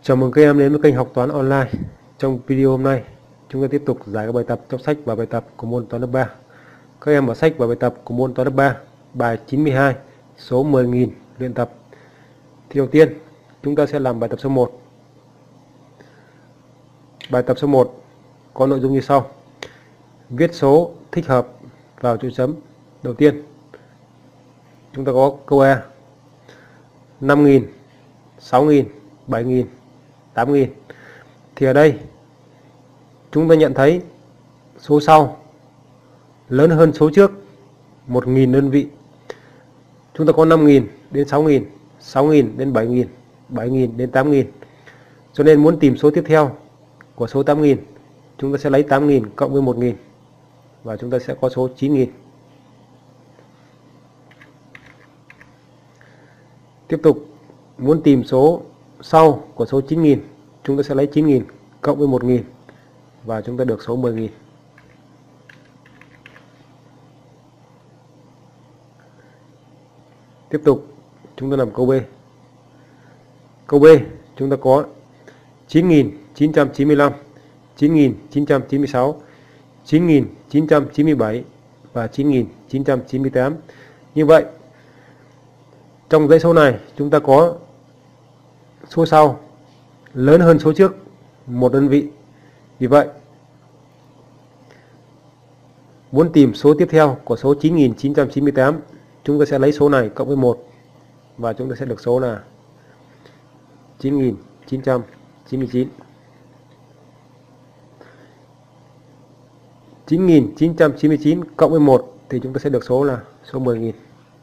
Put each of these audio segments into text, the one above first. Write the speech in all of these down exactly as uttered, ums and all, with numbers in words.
Chào mừng các em đến với kênh học toán online. Trong video hôm nay, chúng ta tiếp tục giải các bài tập trong sách và bài tập của môn toán lớp ba. Các em ở sách và bài tập của môn toán lớp ba, bài chín mươi hai, số mười nghìn luyện tập. Thì đầu tiên, chúng ta sẽ làm bài tập số một. Bài tập số một có nội dung như sau. Viết số thích hợp vào chỗ chấm. Đầu tiên, chúng ta có câu A năm nghìn, sáu nghìn, bảy nghìn, tám nghìn. Thì ở đây chúng ta nhận thấy số sau lớn hơn số trước một nghìn đơn vị. Chúng ta có năm nghìn đến sáu nghìn, sáu nghìn đến bảy nghìn, bảy nghìn đến tám nghìn. Cho nên muốn tìm số tiếp theo của số tám nghìn, chúng ta sẽ lấy tám nghìn cộng với một nghìn và chúng ta sẽ có số chín nghìn. Tiếp tục, muốn tìm số sau của số chín nghìn, chúng ta sẽ lấy chín nghìn cộng với một nghìn và chúng ta được số mười nghìn. Tiếp tục, chúng ta làm câu B. Câu B, chúng ta có chín nghìn chín trăm chín mươi lăm, chín nghìn chín trăm chín mươi sáu, chín nghìn chín trăm chín mươi bảy và chín nghìn chín trăm chín mươi tám. Như vậy, trong dãy số này chúng ta có số sau lớn hơn số trước một đơn vị. Vì vậy, muốn tìm số tiếp theo của số chín nghìn chín trăm chín mươi tám, chúng ta sẽ lấy số này cộng với một và chúng ta sẽ được số là chín nghìn chín trăm chín mươi chín. chín nghìn chín trăm chín mươi chín cộng với một thì chúng ta sẽ được số là số mười nghìn.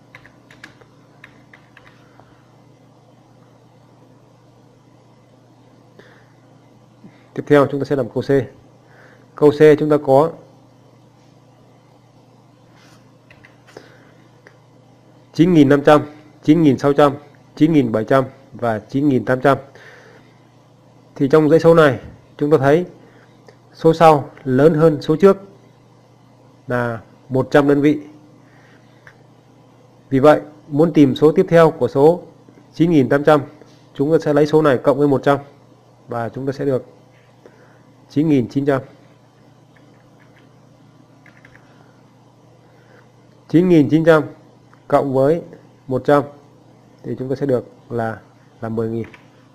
Tiếp theo chúng ta sẽ làm câu C. Câu C chúng ta có chín nghìn năm trăm, chín nghìn sáu trăm, chín nghìn bảy trăm và chín nghìn tám trăm. Thì trong dãy số này chúng ta thấy số sau lớn hơn số trước là một trăm đơn vị. Vì vậy, muốn tìm số tiếp theo của số chín nghìn tám trăm, chúng ta sẽ lấy số này cộng với một trăm và chúng ta sẽ được chín nghìn chín trăm. chín nghìn chín trăm cộng với một trăm thì chúng ta sẽ được là là mười nghìn.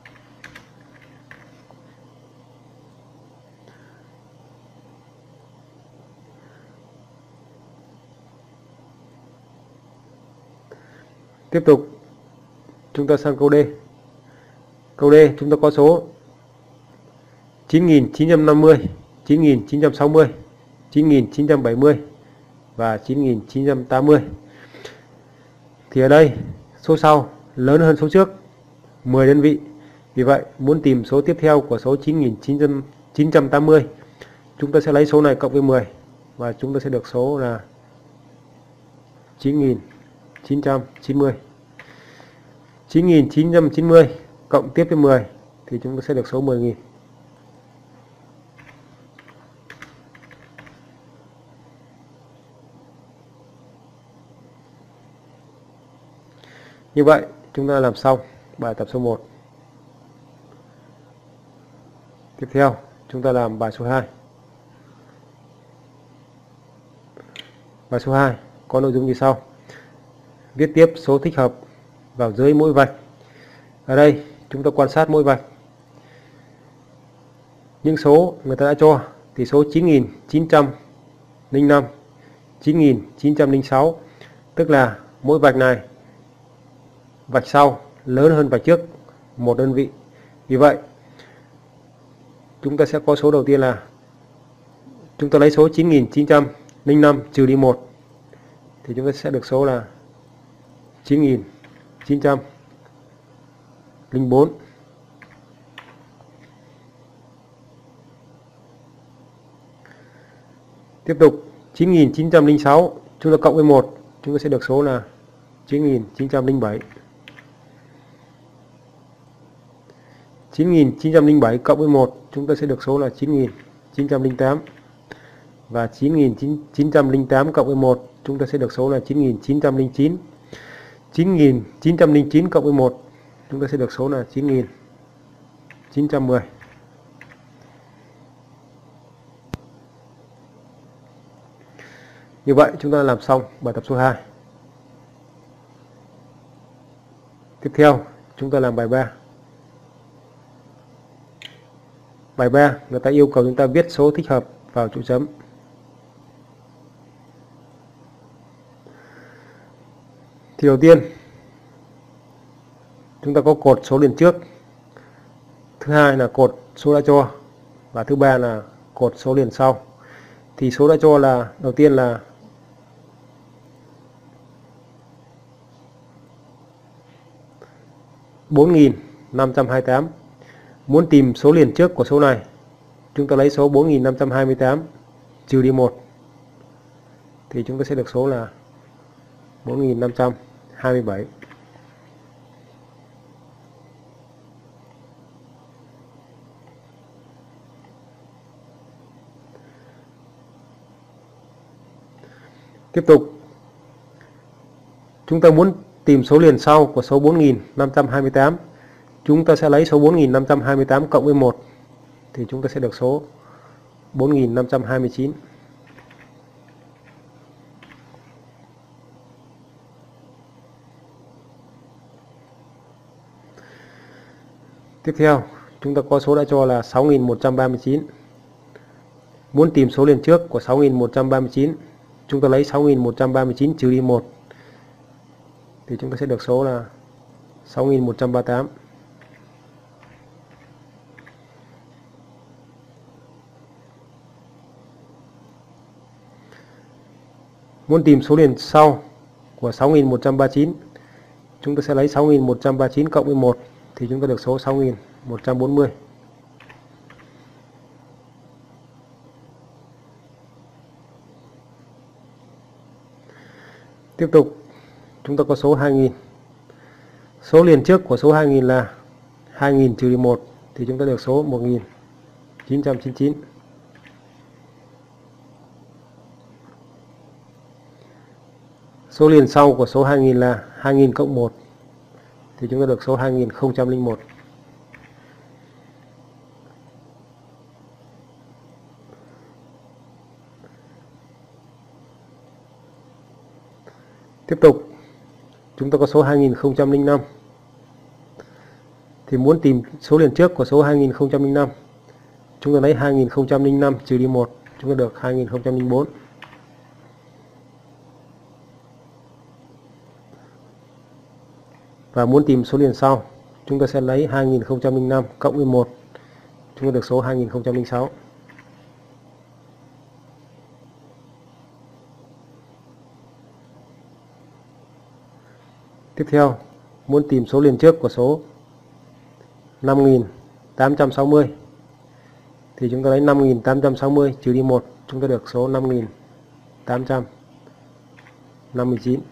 Tiếp tục, chúng ta sang câu D. Câu D chúng ta có số chín nghìn chín trăm năm mươi, chín nghìn chín trăm sáu mươi, chín nghìn chín trăm bảy mươi và chín nghìn chín trăm tám mươi. Thì ở đây số sau lớn hơn số trước mười đơn vị. Vì vậy, muốn tìm số tiếp theo của số chín nghìn chín trăm tám mươi, chúng ta sẽ lấy số này cộng với mười và chúng ta sẽ được số là chín nghìn chín trăm chín mươi. chín nghìn chín trăm chín mươi cộng tiếp với mười thì chúng ta sẽ được số mười nghìn. Như vậy, chúng ta làm xong bài tập số một. Tiếp theo, chúng ta làm bài số hai. Bài số hai có nội dung như sau. Viết tiếp số thích hợp vào dưới mỗi vạch. Ở đây, chúng ta quan sát mỗi vạch. Những số người ta đã cho thì số chín nghìn chín trăm lẻ năm, chín nghìn chín trăm lẻ sáu, tức là mỗi vạch này, vạch sau lớn hơn vạch trước một đơn vị. Vì vậy, chúng ta sẽ có số đầu tiên là chúng ta lấy số chín nghìn chín trăm lẻ năm trừ đi một thì chúng ta sẽ được số là chín nghìn chín trăm lẻ bốn. Tiếp tục, chín nghìn chín trăm lẻ sáu chúng ta cộng với một, chúng ta sẽ được số là chín nghìn chín trăm lẻ bảy. chín nghìn chín trăm lẻ bảy cộng với một, chúng ta sẽ được số là chín nghìn chín trăm lẻ tám. Và chín nghìn chín trăm lẻ tám cộng với một, chúng ta sẽ được số là chín nghìn chín trăm lẻ chín. chín nghìn chín trăm lẻ chín cộng với một, chúng ta sẽ được số là chín nghìn. chín trăm mười. Như vậy chúng ta làm xong bài tập số hai. Tiếp theo chúng ta làm bài ba. Bài ba người ta yêu cầu chúng ta viết số thích hợp vào chỗ chấm. Thì đầu tiên chúng ta có cột số liền trước, thứ hai là cột số đã cho, và thứ ba là cột số liền sau. Thì số đã cho là đầu tiên là bốn nghìn năm trăm hai mươi tám. Muốn tìm số liền trước của số này, chúng ta lấy số bốn nghìn năm trăm hai mươi tám trừ đi một, thì chúng ta sẽ được số là bốn nghìn năm trăm hai mươi bảy. Tiếp tục, chúng ta muốn tìm số liền sau của số bốn nghìn năm trăm hai mươi tám. Chúng ta sẽ lấy số bốn nghìn năm trăm hai mươi tám cộng với một, thì chúng ta sẽ được số bốn nghìn năm trăm hai mươi chín. Tiếp theo, chúng ta có số đã cho là sáu nghìn một trăm ba mươi chín. Muốn tìm số liền trước của sáu nghìn một trăm ba mươi chín, chúng ta lấy sáu nghìn một trăm ba mươi chín trừ đi một, thì chúng ta sẽ được số là sáu nghìn một trăm ba mươi tám. Muốn tìm số liền sau của sáu nghìn một trăm ba mươi chín, chúng ta sẽ lấy sáu nghìn một trăm ba mươi chín cộng với một, thì chúng ta được số sáu nghìn một trăm bốn mươi. Tiếp tục, chúng ta có số hai nghìn. Số liền trước của số hai nghìn là hai nghìn trừ đi một, thì chúng ta được số một nghìn chín trăm chín mươi chín. Số liền sau của số hai nghìn là hai nghìn cộng một, thì chúng ta được số hai nghìn không trăm lẻ một. Tiếp tục, chúng ta có số hai nghìn không trăm lẻ năm. Thì muốn tìm số liền trước của số hai nghìn không trăm lẻ năm, chúng ta lấy hai nghìn không trăm lẻ năm trừ đi một, chúng ta được hai nghìn không trăm lẻ bốn. Và muốn tìm số liền sau, chúng ta sẽ lấy hai nghìn không trăm lẻ năm cộng với một, chúng ta được số hai nghìn không trăm lẻ sáu. Tiếp theo, muốn tìm số liền trước của số năm nghìn tám trăm sáu mươi, thì chúng ta lấy năm nghìn tám trăm sáu mươi trừ đi một, chúng ta được số năm nghìn tám trăm năm mươi chín.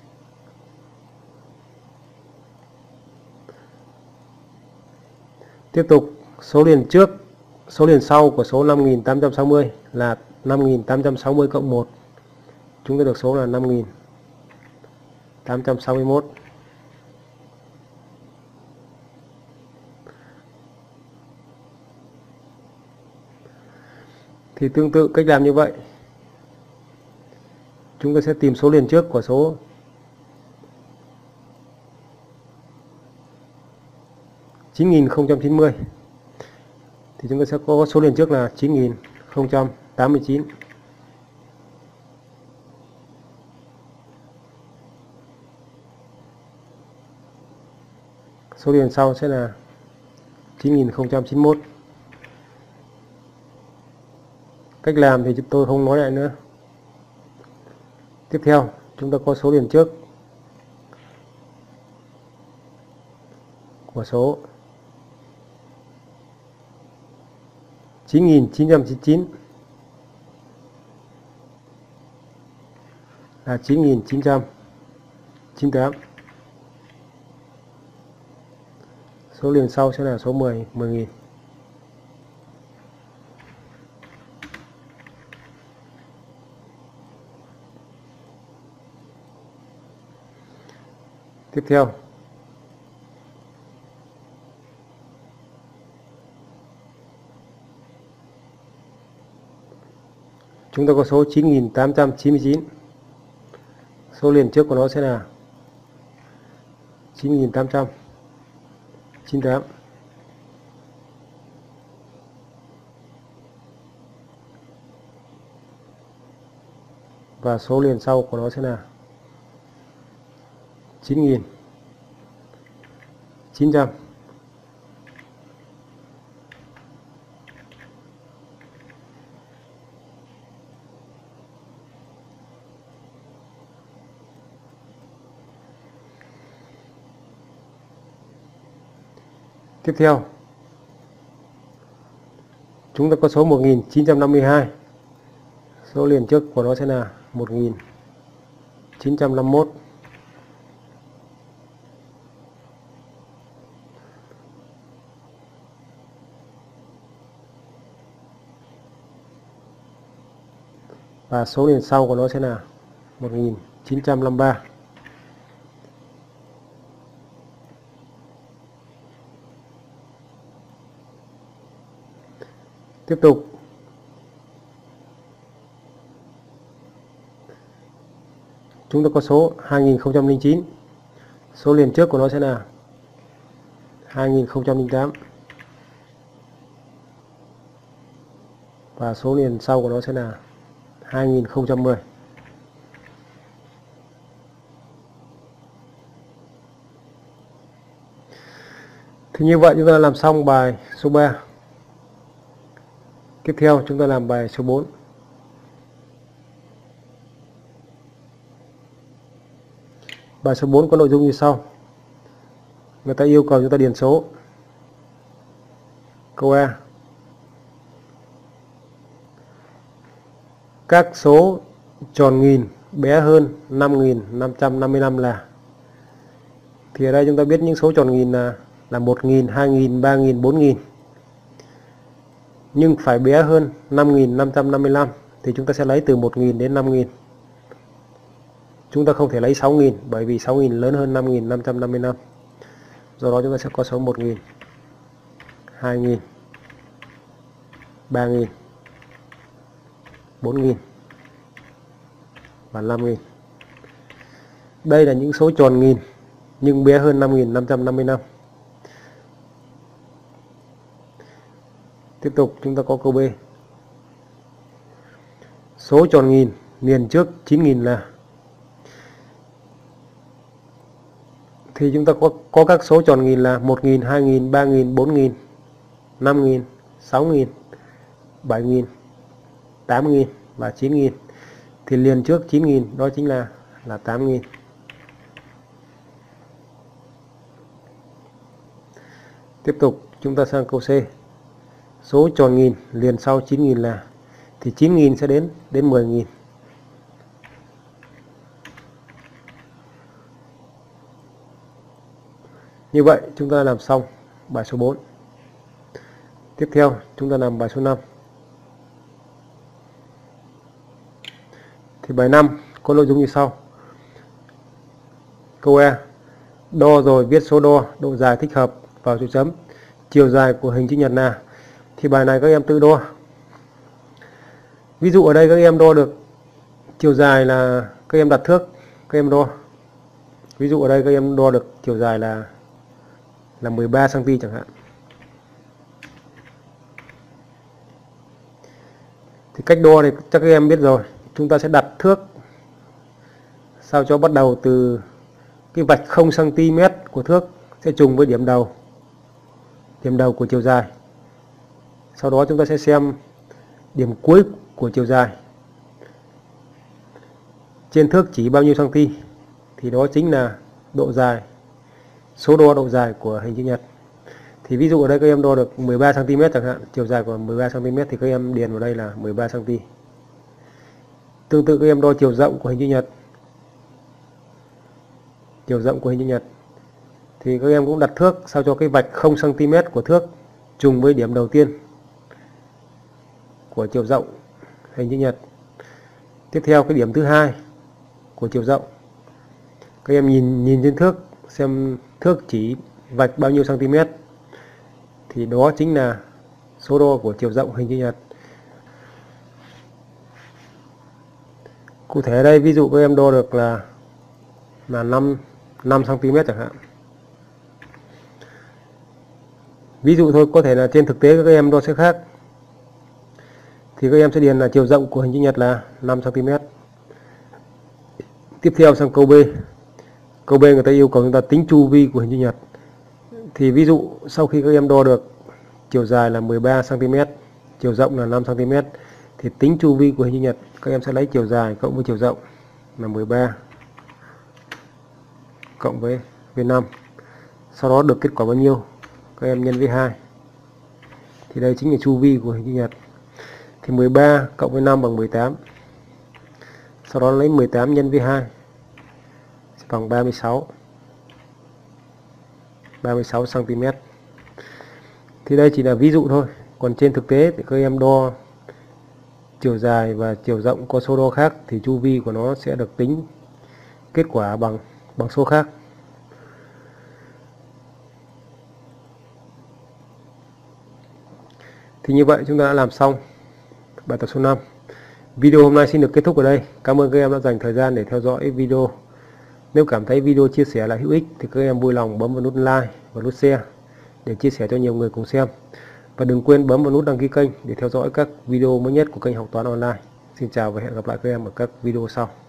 Tiếp tục, số liền trước, số liền sau của số năm nghìn tám trăm sáu mươi là năm nghìn tám trăm sáu mươi cộng một, chúng ta được số là năm nghìn tám trăm sáu mươi mốt. Thì tương tự cách làm như vậy, chúng ta sẽ tìm số liền trước của số chín nghìn không trăm chín mươi. Thì chúng ta sẽ có số liền trước là chín nghìn không trăm tám mươi chín. Số liền sau sẽ là chín nghìn không trăm chín mươi mốt. Cách làm thì chúng tôi không nói lại nữa. Tiếp theo, chúng ta có số liền trước của số chín nghìn chín trăm chín mươi chín là chín nghìn chín trăm chín mươi tám. Số liền sau sẽ là số mười, mười nghìn. Tiếp theo, chúng ta có số chín nghìn tám trăm chín mươi chín. Số liền trước của nó sẽ là chín nghìn tám trăm chín mươi tám. Và số liền sau của nó sẽ là chín nghìn chín trăm. Tiếp theo, chúng ta có số một nghìn chín trăm năm mươi hai. Số liền trước của nó sẽ là một nghìn chín trăm năm mươi mốt. Và số liền sau của nó sẽ là một nghìn chín trăm năm mươi ba. Tiếp tục, chúng ta có số hai nghìn không trăm lẻ chín. Số liền trước của nó sẽ là hai nghìn không trăm lẻ tám. Và số liền sau của nó sẽ là hai nghìn không trăm mười. Thì như vậy chúng ta làm xong bài số ba. Tiếp theo chúng ta làm bài số bốn. Bài số bốn có nội dung như sau. Người ta yêu cầu chúng ta điền số. Câu A: các số tròn nghìn bé hơn năm nghìn năm trăm năm mươi lăm là. Thì ở đây chúng ta biết những số tròn nghìn là là một nghìn, hai nghìn, ba nghìn, bốn nghìn. Nhưng phải bé hơn năm nghìn năm trăm năm mươi lăm thì chúng ta sẽ lấy từ một nghìn đến năm nghìn. Chúng ta không thể lấy sáu nghìn bởi vì sáu nghìn lớn hơn năm nghìn năm trăm năm mươi lăm. Do đó chúng ta sẽ có số một nghìn, hai nghìn, ba nghìn, bốn nghìn và năm nghìn. Đây là những số tròn nghìn nhưng bé hơn năm nghìn năm trăm năm mươi lăm. Tiếp tục chúng ta có câu B. Số tròn nghìn liền trước chín nghìn là. Thì chúng ta có, có các số tròn nghìn là một nghìn, hai nghìn, ba nghìn, bốn nghìn, năm nghìn, sáu nghìn, bảy nghìn, tám nghìn và chín nghìn. Thì liền trước chín nghìn đó chính là là tám nghìn. Tiếp tục chúng ta sang câu C. Số tròn nghìn liền sau chín nghìn là. Thì chín nghìn sẽ đến đến mười nghìn. Như vậy chúng ta làm xong bài số bốn. Tiếp theo chúng ta làm bài số năm. Thì bài năm có nội dung như sau. Câu A: đo rồi viết số đo, độ dài thích hợp vào chỗ chấm. Chiều dài của hình chữ nhật là. Thì bài này các em tự đo. Ví dụ ở đây các em đo được chiều dài là các em đặt thước, các em đo. Ví dụ ở đây các em đo được chiều dài là là mười ba xăng ti mét chẳng hạn. Thì cách đo thì chắc các em biết rồi. Chúng ta sẽ đặt thước sao cho bắt đầu từ cái vạch không xăng ti mét của thước sẽ trùng với điểm đầu. Điểm đầu của chiều dài. Sau đó chúng ta sẽ xem điểm cuối của chiều dài. Trên thước chỉ bao nhiêu xăng ti thì đó chính là độ dài, số đo độ dài của hình chữ nhật. Thì ví dụ ở đây các em đo được mười ba xăng ti mét chẳng hạn, chiều dài của mười ba xăng ti mét thì các em điền vào đây là mười ba xăng ti mét. Tương tự các em đo chiều rộng của hình chữ nhật. Chiều rộng của hình chữ nhật thì các em cũng đặt thước sao cho cái vạch không xăng ti mét của thước trùng với điểm đầu tiên của chiều rộng hình chữ nhật. Tiếp theo cái điểm thứ hai của chiều rộng, các em nhìn nhìn trên thước xem thước chỉ vạch bao nhiêu cm thì đó chính là số đo của chiều rộng hình chữ nhật. Cụ thể ở đây ví dụ các em đo được là là năm năm xăng ti mét chẳng hạn. Ví dụ thôi, có thể là trên thực tế các em đo sẽ khác. Thì các em sẽ điền là chiều rộng của hình chữ nhật là năm xăng ti mét. Tiếp theo sang câu B. Câu B người ta yêu cầu chúng ta tính chu vi của hình chữ nhật. Thì ví dụ sau khi các em đo được chiều dài là mười ba xăng ti mét, chiều rộng là năm xăng ti mét, thì tính chu vi của hình chữ nhật các em sẽ lấy chiều dài cộng với chiều rộng là mười ba cộng với với năm. Sau đó được kết quả bao nhiêu các em nhân với hai. Thì đây chính là chu vi của hình chữ nhật. Thì mười ba cộng với năm bằng mười tám. Sau đó lấy mười tám nhân với hai sẽ bằng ba mươi sáu. ba mươi sáu xăng ti mét. Thì đây chỉ là ví dụ thôi. Còn trên thực tế thì các em đo chiều dài và chiều rộng có số đo khác thì chu vi của nó sẽ được tính kết quả bằng bằng số khác. Thì như vậy chúng ta đã làm xong bài tập số năm. Video hôm nay xin được kết thúc ở đây. Cảm ơn các em đã dành thời gian để theo dõi video. Nếu cảm thấy video chia sẻ là hữu ích thì các em vui lòng bấm vào nút like và nút share để chia sẻ cho nhiều người cùng xem. Và đừng quên bấm vào nút đăng ký kênh để theo dõi các video mới nhất của kênh Học Toán Online. Xin chào và hẹn gặp lại các em ở các video sau.